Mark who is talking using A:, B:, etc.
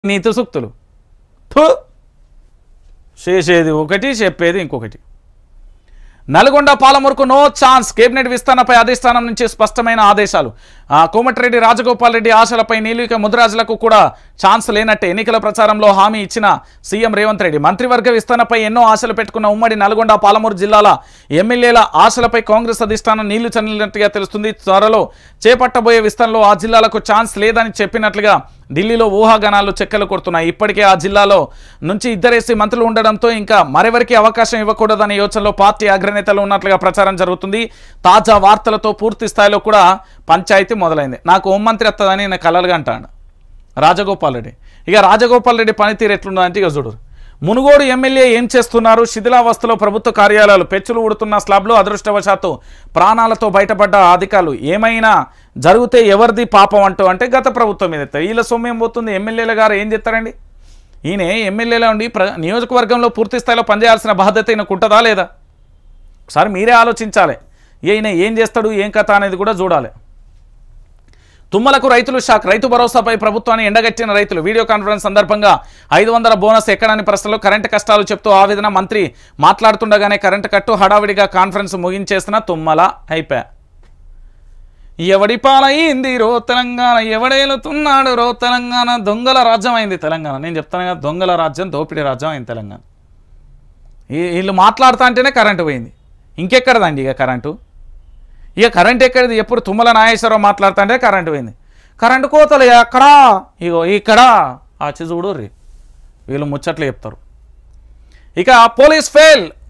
A: నీతి సూక్తులు చేసేది ఒకటి చెప్పేది ఇంకొకటి. నల్గొండ పాలమూరుకు నో ఛాన్స్, కేబినెట్ విస్తరణపై అధిష్టానం నుంచి స్పష్టమైన ఆదేశాలు. కోమటిరెడ్డి రాజగోపాల్ రెడ్డి ఆశలపై నీలిక ముదిరాజులకు కూడా ఛాన్స్ లేనట్టే ఎన్నికల ప్రచారంలో హామీ ఇచ్చిన సీఎం రేవంత్ రెడ్డి. మంత్రివర్గ విస్తరణపై ఎన్నో ఆశలు పెట్టుకున్న ఉమ్మడి నల్గొండ పాలమూరు జిల్లాల ఎమ్మెల్యేల ఆశలపై కాంగ్రెస్ అధిష్టానం నీళ్లు చల్లినట్టుగా తెలుస్తుంది. త్వరలో చేపట్టబోయే విస్తరణలో ఆ జిల్లాలకు ఛాన్స్ లేదని చెప్పినట్లుగా ఢిల్లీలో ఊహాగానాలు చెక్కలు కొడుతున్నాయి. ఇప్పటికే ఆ జిల్లాలో నుంచి ఇద్దరేసి మంత్రులు ఉండడంతో ఇంకా మరెవరికి అవకాశం ఇవ్వకూడదనే యోచనలో పార్టీ అగ్రనేతలు ఉన్నట్లుగా ప్రచారం జరుగుతుంది. తాజా వార్తలతో పూర్తి స్థాయిలో కూడా పంచాయతీ మొదలైంది. నాకు హోంమంత్రి వస్తుందని నేను కలలుగా అంటాను రాజగోపాల్ రెడ్డి. ఇక రాజగోపాల్ రెడ్డి పనితీరు ఎట్లుందంటే ఇక చూడు. మునుగోడు ఎమ్మెల్యే ఏం చేస్తున్నారు? శిథిలావస్థలో ప్రభుత్వ కార్యాలయాలు, పెచ్చులు ఉడుతున్న స్లాబ్లో అదృష్టవశాత్తు ప్రాణాలతో బయటపడ్డ అధికారులు. ఏమైనా జరిగితే ఎవరిది పాపం అంటూ అంటే గత ప్రభుత్వం మీద వీళ్ళ సొమ్మేం పోతుంది. ఎమ్మెల్యేల గారు ఏం చేస్తారండి? ఈయన ఎమ్మెల్యేలా ఉండి నియోజకవర్గంలో పూర్తి స్థాయిలో పనిచేయాల్సిన బాధ్యత ఈయనకు ఉంటుందా లేదా? ఒకసారి మీరే ఆలోచించాలి. ఈయన ఏం చేస్తాడు, ఏం కథ అనేది కూడా చూడాలి. తుమ్మలకు రైతులు షాక్. రైతు భరోసాపై ప్రభుత్వాన్ని ఎండగట్టిన రైతులు. వీడియో కాన్ఫరెన్స్ సందర్భంగా 500 బోనస్ ఎక్కడని ప్రశ్నలో కరెంటు కష్టాలు చెప్తూ ఆవేదన. మంత్రి మాట్లాడుతుండగానే కరెంటు కట్టు. హడావిడిగా కాన్ఫరెన్స్ ముగించేసిన తుమ్మల. అయిపోయా. ఎవడి పాలయ్యింది రో తెలంగాణ, ఎవడేలుతున్నాడు రో తెలంగాణ. దొంగల రాజ్యం అయింది తెలంగాణ. నేను చెప్తాను కదా, దొంగల రాజ్యం, దోపిడీ రాజ్యం అయింది తెలంగాణ. వీళ్ళు మాట్లాడుతా అంటేనే కరెంటు పోయింది. ఇంకెక్కడదండి ఇక కరెంటు? ఇక కరెంట్ ఎక్కడిది? ఎప్పుడు తుమ్మల నాగేశ్వరరావు మాట్లాడుతుంటే కరెంటు పోయింది. కరెంటు కోతలు ఎక్కడా? ఇగో ఇక్కడ ఆ చూడు రీ వీళ్ళు ముచ్చట్లు చెప్తారు. ఇక పోలీస్ ఫెయిల్.